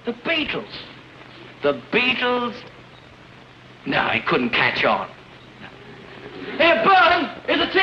The Beatles. The Beatles? No, he couldn't catch on. Here, Byrne, here's a